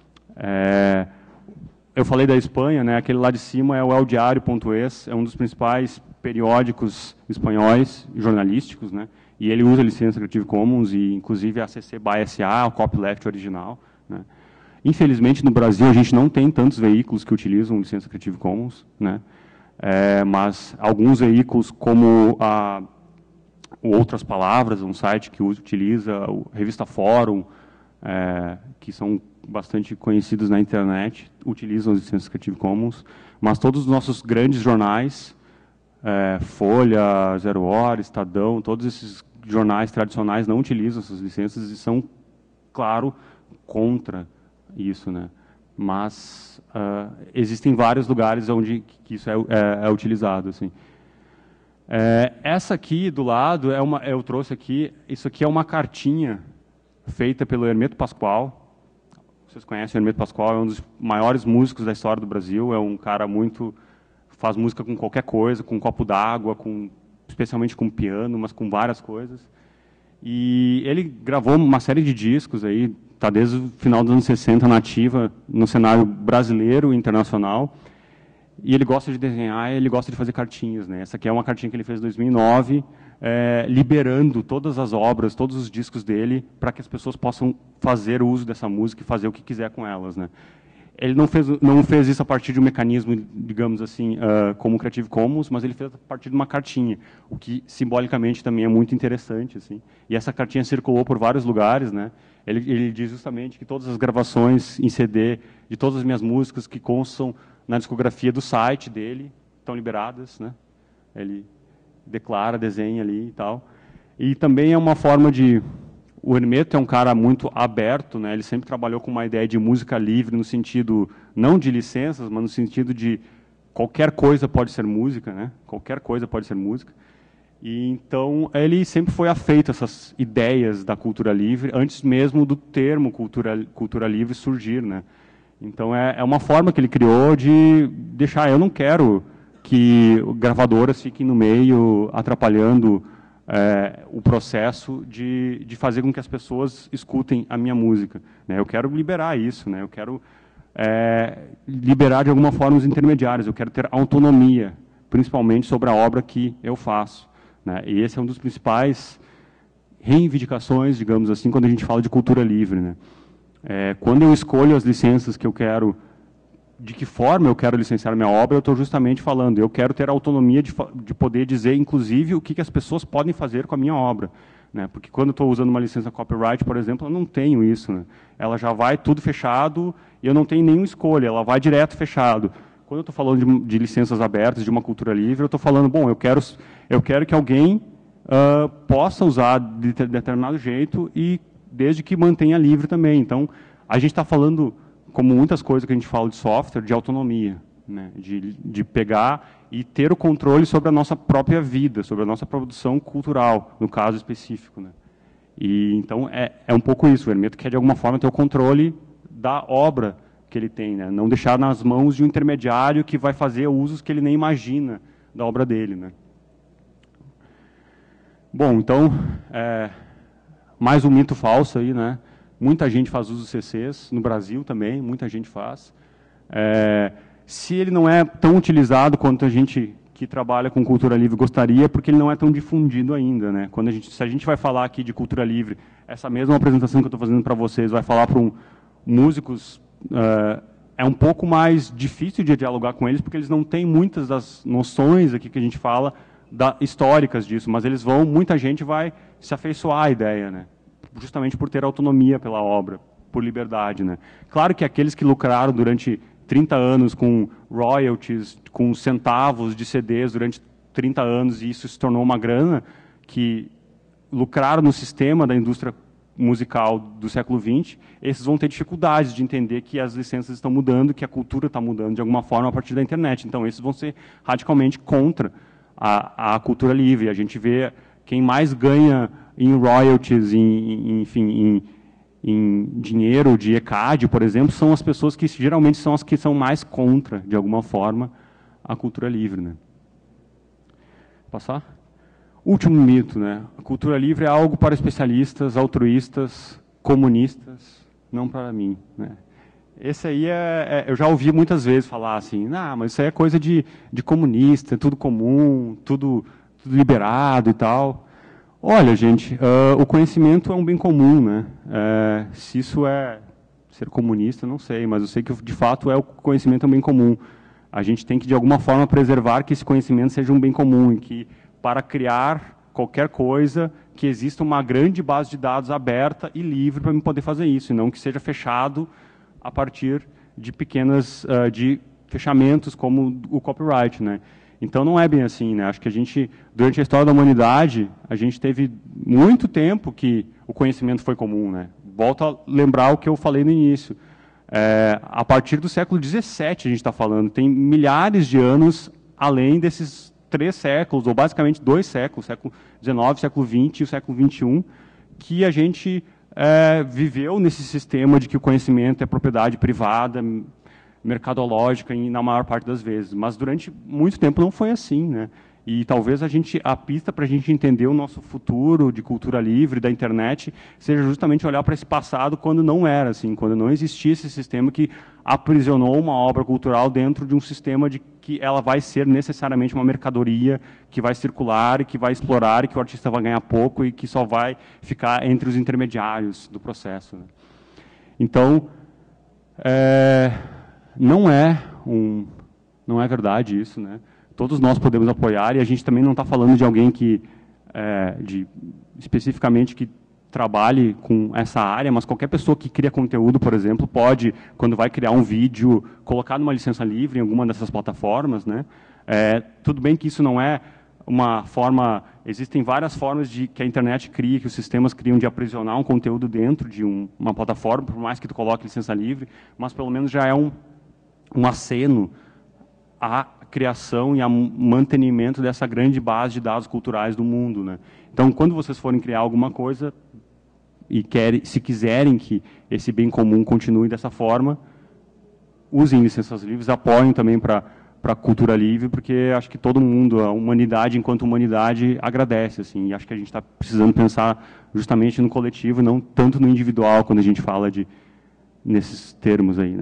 É, eu falei da Espanha, né? Aquele lá de cima é o El Diario ponto es, é um dos principais periódicos espanhóis jornalísticos, né? E ele usa a licença Creative Commons e, inclusive, a C C B Y S A, o copyleft original, né? Infelizmente, no Brasil, a gente não tem tantos veículos que utilizam licença Creative Commons, né? É, mas alguns veículos, como a Outras Palavras, um site que utiliza, a revista Fórum, é, que são bastante conhecidos na internet, utilizam as licenças Creative Commons, mas todos os nossos grandes jornais, é, Folha, Zero Hora, Estadão, todos esses jornais tradicionais não utilizam essas licenças e são, claro, contra isso, né? Mas uh, existem vários lugares onde que isso é, é, é utilizado, assim. É, essa aqui do lado é uma, eu trouxe aqui, isso aqui é uma cartinha feita pelo Hermeto Pascoal. Vocês conhecem o Hermeto Pascoal? É um dos maiores músicos da história do Brasil. É um cara muito faz música com qualquer coisa, com um copo d'água, com especialmente com piano, mas com várias coisas. E ele gravou uma série de discos aí, tá desde o final dos anos sessenta nativa no cenário brasileiro e internacional. E ele gosta de desenhar, ele gosta de fazer cartinhas, né? Essa aqui é uma cartinha que ele fez em dois mil e nove, é, liberando todas as obras, todos os discos dele, para que as pessoas possam fazer uso dessa música e fazer o que quiser com elas, né? Ele não fez, não fez isso a partir de um mecanismo, digamos assim, uh, como o Creative Commons, mas ele fez a partir de uma cartinha, o que simbolicamente também é muito interessante, assim. E essa cartinha circulou por vários lugares, né? Ele, ele diz justamente que todas as gravações em C D de todas as minhas músicas que constam na discografia do site dele estão liberadas, né? Ele declara, desenha ali e tal. E também é uma forma de... O Hermeto é um cara muito aberto, né? Ele sempre trabalhou com uma ideia de música livre, no sentido, não de licenças, mas no sentido de qualquer coisa pode ser música, né? Qualquer coisa pode ser música. E, então, ele sempre foi afeito a essas ideias da cultura livre, antes mesmo do termo cultura, cultura livre surgir, né? Então, é, é uma forma que ele criou de deixar... Eu não quero que gravadoras fiquem no meio, atrapalhando... É, o processo de, de fazer com que as pessoas escutem a minha música, né? Eu quero liberar isso, né? Eu quero é, liberar de alguma forma os intermediários, eu quero ter autonomia, principalmente sobre a obra que eu faço, né? E esse é um dos principais reivindicações, digamos assim, quando a gente fala de cultura livre, né? É, quando eu escolho as licenças que eu quero, de que forma eu quero licenciar minha obra, eu estou justamente falando, eu quero ter a autonomia de, de poder dizer, inclusive, o que, que as pessoas podem fazer com a minha obra, né? Porque quando eu estou usando uma licença copyright, por exemplo, eu não tenho isso, né? Ela já vai tudo fechado e eu não tenho nenhuma escolha, ela vai direto fechado. Quando eu estou falando de, de licenças abertas, de uma cultura livre, eu estou falando, bom, eu quero, eu quero que alguém uh, possa usar de determinado jeito e desde que mantenha livre também. Então, a gente está falando, como muitas coisas que a gente fala de software, de autonomia, né? de, de pegar e ter o controle sobre a nossa própria vida, sobre a nossa produção cultural, no caso específico, né? E, então, é, é um pouco isso. O Hermeto quer, de alguma forma, ter o controle da obra que ele tem, né? Não deixar nas mãos de um intermediário que vai fazer usos que ele nem imagina da obra dele, né? Bom, então, é, mais um mito falso aí, né? Muita gente faz uso de C Cs, no Brasil também, muita gente faz. É, se ele não é tão utilizado quanto a gente que trabalha com cultura livre gostaria, porque ele não é tão difundido ainda, né? Quando a gente, se a gente vai falar aqui de cultura livre, essa mesma apresentação que eu estou fazendo para vocês, vai falar para um, músicos, uh, é um pouco mais difícil de dialogar com eles, porque eles não têm muitas das noções aqui que a gente fala da, históricas disso, mas eles vão, muita gente vai se afeiçoar à ideia, né? Justamente por ter autonomia pela obra, por liberdade, né? Claro que aqueles que lucraram durante trinta anos com royalties, com centavos de C Ds durante trinta anos, e isso se tornou uma grana, que lucraram no sistema da indústria musical do século vinte, esses vão ter dificuldades de entender que as licenças estão mudando, que a cultura está mudando de alguma forma a partir da internet. Então, esses vão ser radicalmente contra a, a cultura livre. A gente vê quem mais ganha em royalties, em, em, enfim, em, em dinheiro de E C A D, por exemplo, são as pessoas que geralmente são as que são mais contra, de alguma forma, a cultura livre, né? Passar? Último mito, né? A cultura livre é algo para especialistas, altruístas, comunistas, não para mim, né? Esse aí é, é, eu já ouvi muitas vezes falar assim, não, mas isso aí é coisa de, de comunista, é tudo comum, tudo, tudo liberado e tal. Olha, gente, uh, o conhecimento é um bem comum, né? É, se isso é ser comunista, não sei, mas eu sei que de fato é o conhecimento é um bem comum. A gente tem que de alguma forma preservar que esse conhecimento seja um bem comum e que para criar qualquer coisa que exista uma grande base de dados aberta e livre para eu poder fazer isso, e não que seja fechado a partir de pequenas uh, de fechamentos como o copyright, né? Então não é bem assim, né? Acho que a gente, durante a história da humanidade, a gente teve muito tempo que o conhecimento foi comum, né? Volto a lembrar o que eu falei no início. É, a partir do século dezessete a gente está falando, tem milhares de anos além desses três séculos, ou basicamente dois séculos, século dezenove, século vinte e o século vinte e um, que a gente é, viveu nesse sistema de que o conhecimento é propriedade privada, mercadológica, na maior parte das vezes. Mas durante muito tempo não foi assim, né? E talvez a gente, a pista para a gente entender o nosso futuro de cultura livre, da internet, seja justamente olhar para esse passado quando não era assim, quando não existia esse sistema que aprisionou uma obra cultural dentro de um sistema de que ela vai ser necessariamente uma mercadoria que vai circular, que vai explorar, e que o artista vai ganhar pouco e que só vai ficar entre os intermediários do processo, né? Então, é, não é um, não é verdade isso, né? Todos nós podemos apoiar, e a gente também não está falando de alguém que, é, de, especificamente, que trabalhe com essa área, mas qualquer pessoa que cria conteúdo, por exemplo, pode, quando vai criar um vídeo, colocar numa licença livre em alguma dessas plataformas, né? É, tudo bem que isso não é uma forma... Existem várias formas de que a internet cria, que os sistemas criam de aprisionar um conteúdo dentro de um, uma plataforma, por mais que tu coloque licença livre, mas pelo menos já é um, um aceno à criação e ao mantenimento dessa grande base de dados culturais do mundo, né? Então, quando vocês forem criar alguma coisa e querem, se quiserem que esse bem comum continue dessa forma, usem licenças livres, apoiem também para para a cultura livre, porque acho que todo mundo, a humanidade enquanto humanidade, agradece, assim, e acho que a gente está precisando pensar justamente no coletivo, não tanto no individual, quando a gente fala de nesses termos aí, né?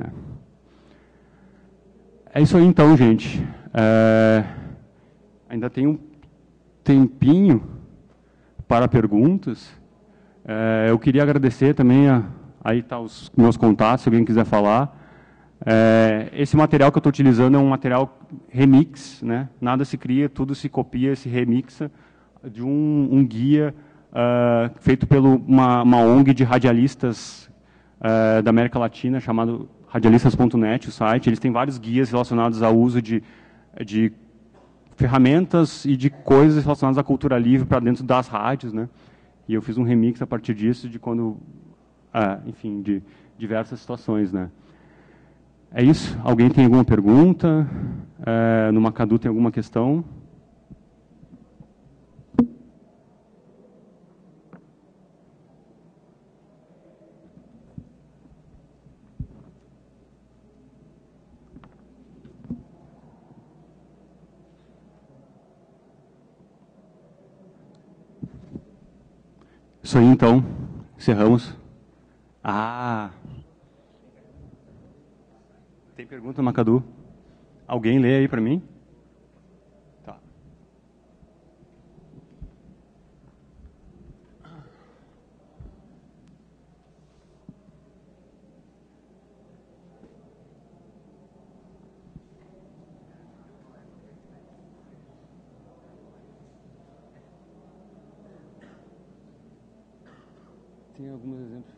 É isso aí, então, gente. É, ainda tem um tempinho para perguntas. É, eu queria agradecer também, a, aí tá os meus contatos, se alguém quiser falar. É, esse material que eu estou utilizando é um material remix, né? Nada se cria, tudo se copia, se remixa de um, um guia uh, feito por uma, uma O N G de radialistas uh, da América Latina, chamado radialistas ponto net, o site. Eles têm vários guias relacionados ao uso de, de ferramentas e de coisas relacionadas à cultura livre para dentro das rádios, né? E eu fiz um remix a partir disso, de quando, ah, enfim, de diversas situações, né? É isso. Alguém tem alguma pergunta? É, no Macadu tem alguma questão? Isso aí, então. Encerramos. Ah... Tem pergunta, Macadu? Alguém lê aí para mim? Tá. Tem alguns exemplos.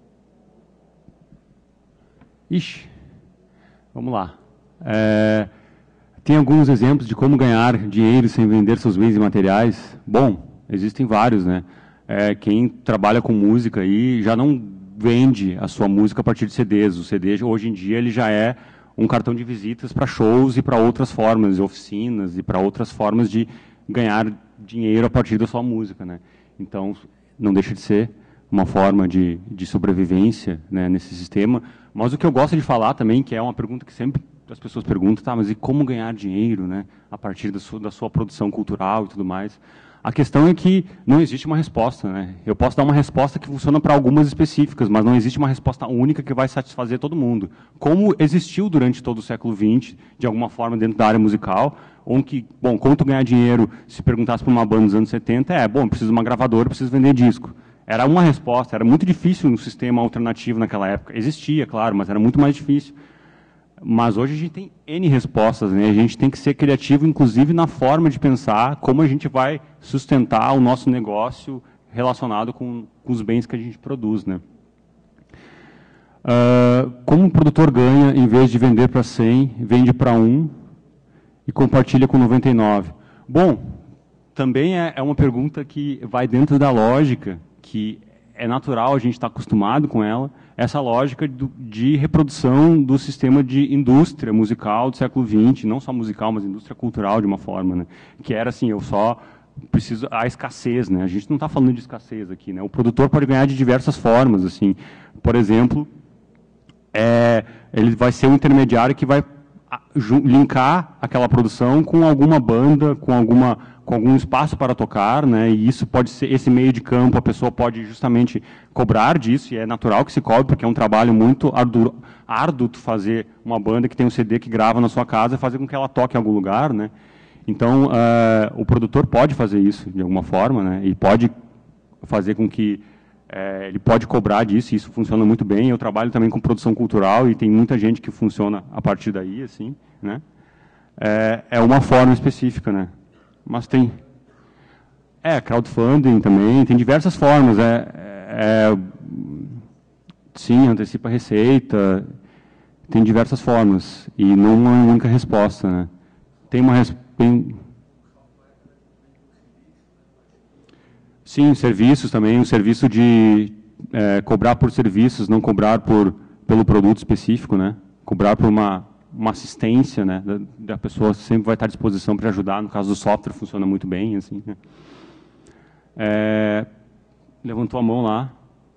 Ixi. Vamos lá. É, tem alguns exemplos de como ganhar dinheiro sem vender seus bens e materiais? Bom, existem vários, né? É, quem trabalha com música aí já não vende a sua música a partir de C Ds. O C D, hoje em dia, ele já é um cartão de visitas para shows e para outras formas, oficinas e para outras formas de ganhar dinheiro a partir da sua música, né? Então, não deixa de ser uma forma de, de sobrevivência, né, nesse sistema. Mas o que eu gosto de falar também, que é uma pergunta que sempre as pessoas perguntam, tá, mas e como ganhar dinheiro, né, a partir da sua, da sua produção cultural e tudo mais? A questão é que não existe uma resposta, né? Eu posso dar uma resposta que funciona para algumas específicas, mas não existe uma resposta única que vai satisfazer todo mundo. Como existiu durante todo o século vinte, de alguma forma, dentro da área musical, onde, bom, como tu ganhar dinheiro, se perguntasse para uma banda dos anos setenta, é, bom, preciso de uma gravadora, preciso vender disco. Era uma resposta, era muito difícil um sistema alternativo naquela época. Existia, claro, mas era muito mais difícil. Mas hoje a gente tem N respostas, né? A gente tem que ser criativo, inclusive, na forma de pensar como a gente vai sustentar o nosso negócio relacionado com, com os bens que a gente produz, né? Uh, como um produtor ganha, em vez de vender para cem, vende para um e compartilha com noventa e nove? Bom, também é, é uma pergunta que vai dentro da lógica, que é natural, a gente está acostumado com ela, essa lógica do, de reprodução do sistema de indústria musical do século vinte, não só musical, mas indústria cultural de uma forma, né? Que era assim, eu só preciso, a escassez, né? A gente não está falando de escassez aqui, né? O produtor pode ganhar de diversas formas, assim, por exemplo, é, ele vai ser um intermediário que vai linkar aquela produção com alguma banda, com alguma com algum espaço para tocar, né? E isso pode ser esse meio de campo, a pessoa pode justamente cobrar disso, e é natural que se cobre, porque é um trabalho muito árduo, árduo fazer uma banda que tem um C D que grava na sua casa e fazer com que ela toque em algum lugar, né? Então, uh, o produtor pode fazer isso de alguma forma, né? E pode fazer com que é, ele pode cobrar disso, e isso funciona muito bem. Eu trabalho também com produção cultural e tem muita gente que funciona a partir daí, assim, né? É, é uma forma específica, né? Mas tem, é, crowdfunding também, tem diversas formas, é, é, sim, antecipa a receita, tem diversas formas, e não uma única resposta, né? Tem uma resposta, sim, serviços também, o serviço de é, cobrar por serviços, não cobrar por, pelo produto específico, né? Cobrar por uma uma assistência, né, da, da pessoa sempre vai estar à disposição para ajudar. No caso do software, funciona muito bem, assim, né? É, levantou a mão lá.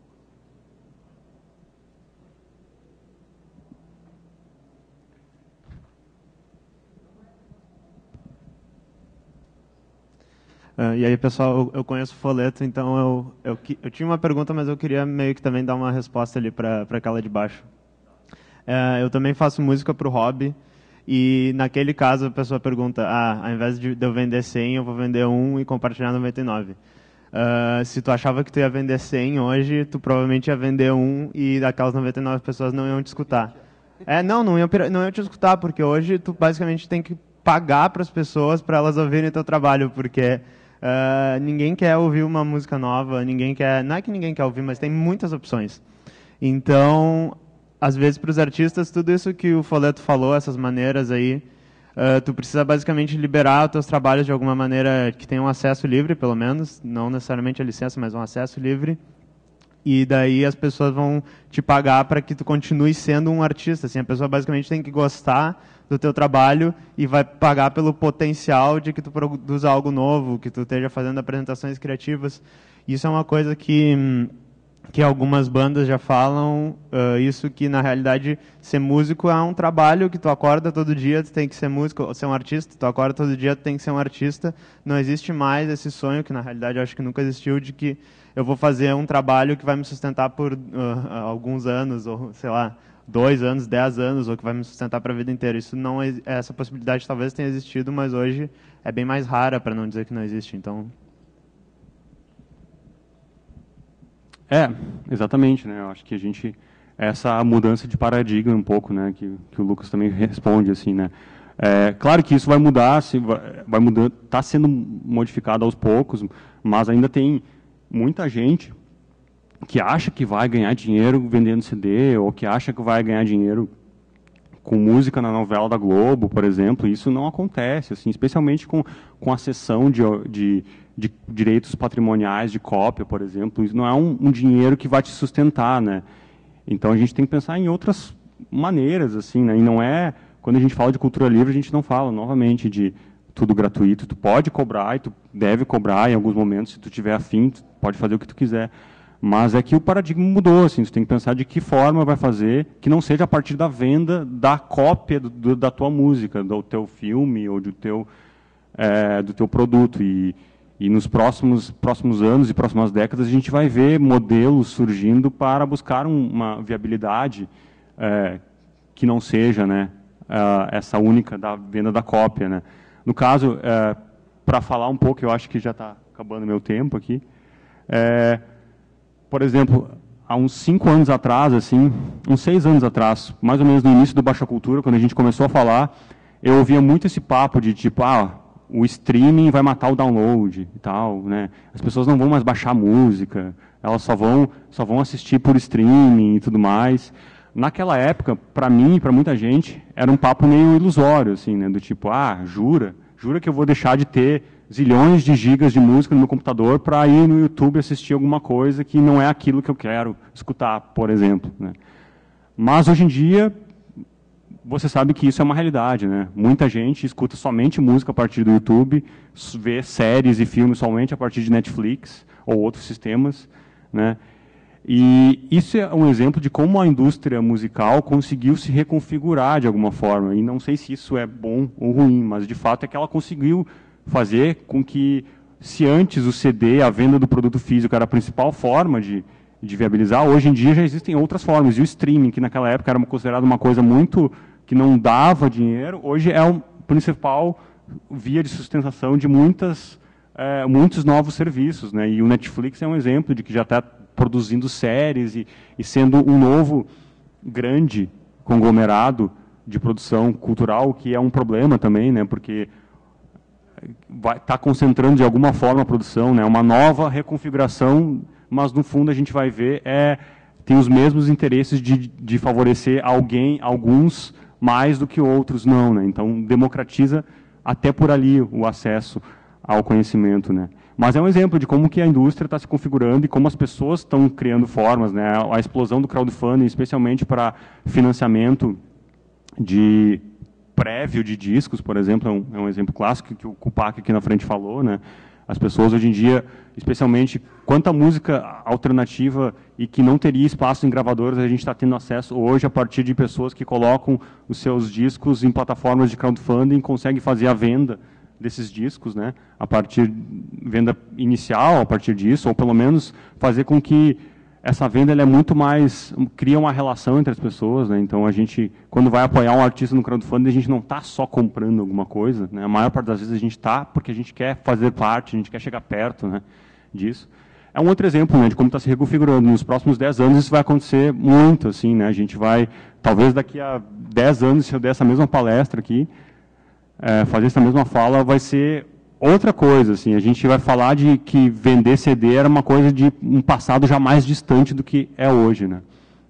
Uh, e aí, pessoal, eu, eu conheço o Folheto, então eu, eu, eu tinha uma pergunta, mas eu queria meio que também dar uma resposta ali para aquela de baixo. Uh, eu também faço música para o hobby, e naquele caso a pessoa pergunta, ah, ao invés de eu vender cem, eu vou vender um e compartilhar noventa e nove. Uh, se tu achava que tu ia vender cem hoje, tu provavelmente ia vender um e aquelas noventa e nove pessoas não iam te escutar. É, não, não iam, não iam te escutar, porque hoje tu basicamente tem que pagar para as pessoas para elas ouvirem teu trabalho, porque Uh, ninguém quer ouvir uma música nova, ninguém quer, não é que ninguém quer ouvir, mas tem muitas opções. Então, às vezes para os artistas, tudo isso que o Folleto falou, essas maneiras aí, uh, tu precisa basicamente liberar os teus trabalhos de alguma maneira que tenham acesso livre, pelo menos, não necessariamente a licença, mas um acesso livre. E daí as pessoas vão te pagar para que tu continue sendo um artista. Assim, a pessoa basicamente tem que gostar do teu trabalho e vai pagar pelo potencial de que tu produza algo novo, que tu esteja fazendo apresentações criativas. Isso é uma coisa que, que algumas bandas já falam, uh, isso que na realidade ser músico é um trabalho que tu acorda todo dia, tu tem que ser músico, ou ser um artista, tu acorda todo dia, tu tem que ser um artista. Não existe mais esse sonho, que na realidade eu acho que nunca existiu, de que eu vou fazer um trabalho que vai me sustentar por uh, alguns anos, ou sei lá, dois anos, dez anos, ou que vai me sustentar para a vida inteira. Isso não é, essa possibilidade talvez tenha existido, mas hoje é bem mais rara, para não dizer que não existe. Então, é, exatamente, né? Eu acho que a gente essa mudança de paradigma um pouco, né? Que, que o Lucas também responde assim, né? É, claro que isso vai mudar, se vai, vai mudando, está sendo modificado aos poucos, mas ainda tem muita gente que acha que vai ganhar dinheiro vendendo C D, ou que acha que vai ganhar dinheiro com música na novela da Globo, por exemplo. Isso não acontece, assim, especialmente com, com a cessão de, de, de direitos patrimoniais, de cópia, por exemplo. Isso não é um, um dinheiro que vai te sustentar, né? Então a gente tem que pensar em outras maneiras, assim, né? E não é, quando a gente fala de cultura livre, a gente não fala, novamente, de tudo gratuito. Tu pode cobrar e tu deve cobrar em alguns momentos, se tu tiver afim, tu pode fazer o que tu quiser. Mas é que o paradigma mudou, assim, tu tem que pensar de que forma vai fazer, que não seja a partir da venda da cópia do, do, da tua música, do teu filme ou do teu, é, do teu produto. E, e nos próximos, próximos anos e próximas décadas a gente vai ver modelos surgindo para buscar um, uma viabilidade é, que não seja, né, essa única da venda da cópia, né. No caso, é, para falar um pouco, eu acho que já está acabando meu tempo aqui, é, por exemplo, há uns cinco anos atrás, assim, uns seis anos atrás, mais ou menos no início do Baixa Cultura, quando a gente começou a falar, eu ouvia muito esse papo de tipo, ah, o streaming vai matar o download e tal, né? As pessoas não vão mais baixar música, elas só vão, só vão assistir por streaming e tudo mais. Naquela época, para mim e para muita gente, era um papo meio ilusório, assim, né? Do tipo, ah, jura? Jura que eu vou deixar de ter zilhões de gigas de música no meu computador para ir no YouTube assistir alguma coisa que não é aquilo que eu quero escutar, por exemplo, né? Mas hoje em dia, você sabe que isso é uma realidade, né? Muita gente escuta somente música a partir do YouTube, vê séries e filmes somente a partir de Netflix ou outros sistemas, né? E isso é um exemplo de como a indústria musical conseguiu se reconfigurar de alguma forma. E não sei se isso é bom ou ruim, mas de fato é que ela conseguiu fazer com que, se antes o C D, a venda do produto físico era a principal forma de, de viabilizar, hoje em dia já existem outras formas. E o streaming, que naquela época era considerado uma coisa muito que não dava dinheiro, hoje é o principal via de sustentação de muitas, é, muitos novos serviços, né? E o Netflix é um exemplo de que já está produzindo séries e, e sendo um novo grande conglomerado de produção cultural, que é um problema também, né? Porque vai estar tá concentrando de alguma forma a produção, né? Uma nova reconfiguração, mas no fundo a gente vai ver é tem os mesmos interesses de, de favorecer alguém, alguns mais do que outros não, né? Então democratiza até por ali o acesso ao conhecimento, né? Mas é um exemplo de como que a indústria está se configurando e como as pessoas estão criando formas, né? A explosão do crowdfunding, especialmente para financiamento de prévio de discos, por exemplo, é um, é um exemplo clássico que o Kupak aqui na frente falou, né? As pessoas hoje em dia, especialmente, quanta música alternativa e que não teria espaço em gravadoras, a gente está tendo acesso hoje a partir de pessoas que colocam os seus discos em plataformas de crowdfunding e conseguem fazer a venda desses discos, né? A partir venda inicial, a partir disso, ou pelo menos fazer com que essa venda ela é muito mais, cria uma relação entre as pessoas, né? Então a gente, quando vai apoiar um artista no crowdfunding, a gente não está só comprando alguma coisa, né? A maior parte das vezes a gente está porque a gente quer fazer parte, a gente quer chegar perto, né, disso. É um outro exemplo, né, de como está se reconfigurando. Nos próximos dez anos isso vai acontecer muito, assim, né? A gente vai, talvez daqui a dez anos, se eu der essa mesma palestra aqui, é, fazer essa mesma fala, vai ser outra coisa, assim, a gente vai falar de que vender C D era uma coisa de um passado já mais distante do que é hoje, né?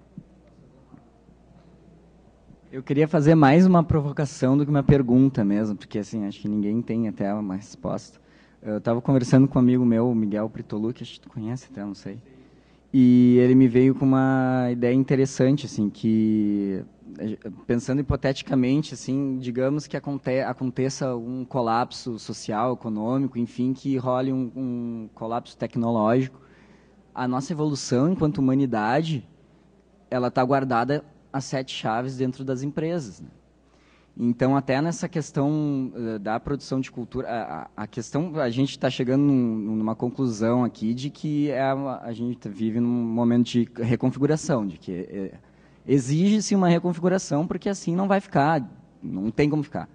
Eu queria fazer mais uma provocação do que uma pergunta mesmo, porque assim, acho que ninguém tem até uma resposta. Eu estava conversando com um amigo meu, o Miguel Pritolu, que acho que tu conhece até, não sei. E ele me veio com uma ideia interessante, assim, que, pensando hipoteticamente, assim, digamos que aconte aconteça um colapso social, econômico, enfim, que role um, um colapso tecnológico. A nossa evolução enquanto humanidade, ela está guardada as sete chaves dentro das empresas, né? Então, até nessa questão uh, da produção de cultura, a, a questão, a gente está chegando num, numa conclusão aqui de que é a, a gente vive num momento de reconfiguração, de que é, exige-se uma reconfiguração, porque assim não vai ficar, não tem como ficar.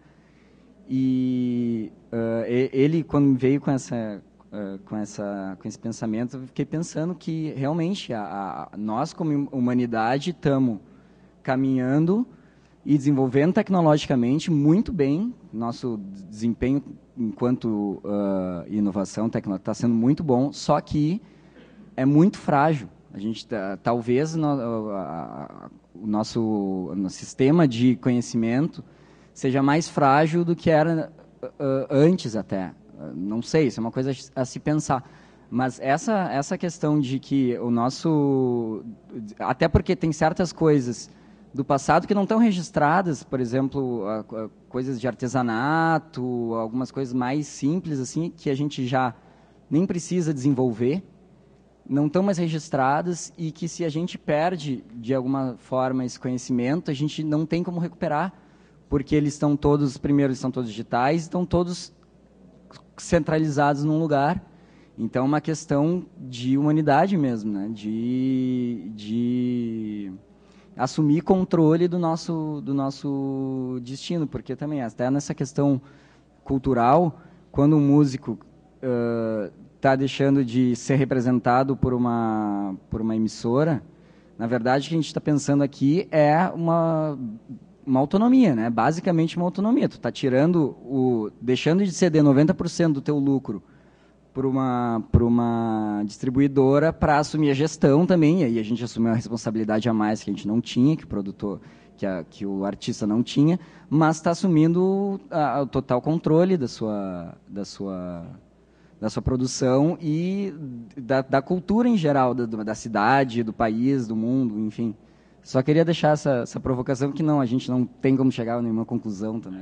E uh, ele, quando veio com essa, uh, com essa, com esse pensamento, eu fiquei pensando que realmente a, a, nós, como humanidade, estamos caminhando e desenvolvendo tecnologicamente muito bem. Nosso desempenho enquanto uh, inovação tecnológica está sendo muito bom, só que é muito frágil. A gente tá, talvez no, a, a, o nosso no sistema de conhecimento seja mais frágil do que era uh, antes até. Uh, não sei, isso é uma coisa a se pensar. Mas essa, essa questão de que o nosso... Até porque tem certas coisas do passado que não estão registradas, por exemplo, a, a, coisas de artesanato, algumas coisas mais simples, assim, que a gente já nem precisa desenvolver, não estão mais registradas e que se a gente perde, de alguma forma, esse conhecimento, a gente não tem como recuperar, porque eles estão todos, primeiro, eles estão todos digitais, estão todos centralizados num lugar. Então, é uma questão de humanidade mesmo, né? de... de assumir controle do nosso, do nosso destino, porque também, até nessa questão cultural, quando um músico está uh, deixando de ser representado por uma, por uma emissora, na verdade, o que a gente está pensando aqui é uma, uma autonomia, né? Basicamente uma autonomia. Tu está tirando, o, deixando de ceder noventa por cento do teu lucro para uma, por uma distribuidora para assumir a gestão também, e aí a gente assumiu uma responsabilidade a mais que a gente não tinha, que o produtor, que, a, que o artista não tinha, mas está assumindo a, o total controle da sua, da sua, da sua produção e da, da cultura em geral, da, da cidade, do país, do mundo, enfim. Só queria deixar essa, essa provocação, que não, a gente não tem como chegar a nenhuma conclusão também.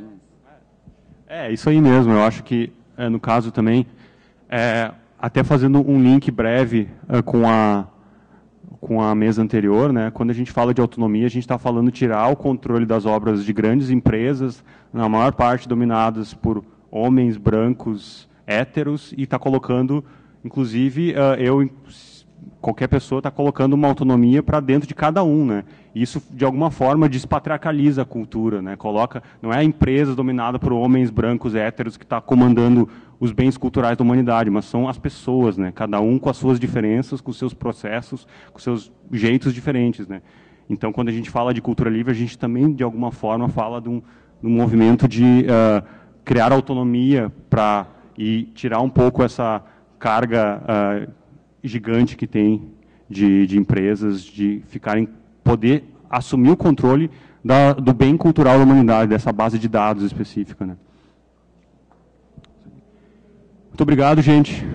É, isso aí mesmo, eu acho que, é, no caso também, É, até fazendo um link breve uh, com, a, com a mesa anterior, né, quando a gente fala de autonomia, a gente está falando tirar o controle das obras de grandes empresas, na maior parte dominadas por homens brancos héteros, e está colocando, inclusive, uh, eu, qualquer pessoa está colocando uma autonomia para dentro de cada um, né? Isso, de alguma forma, despatriarcaliza a cultura, né? Coloca, não é a empresa dominada por homens brancos héteros que está comandando os bens culturais da humanidade, mas são as pessoas, né? Cada um com as suas diferenças, com os seus processos, com os seus jeitos diferentes, né? Então, quando a gente fala de cultura livre, a gente também, de alguma forma, fala de um, de um movimento de uh, criar autonomia para e tirar um pouco essa carga uh, gigante que tem de, de empresas, de ficarem, poder assumir o controle da, do bem cultural da humanidade, dessa base de dados específica, né? Muito obrigado, gente.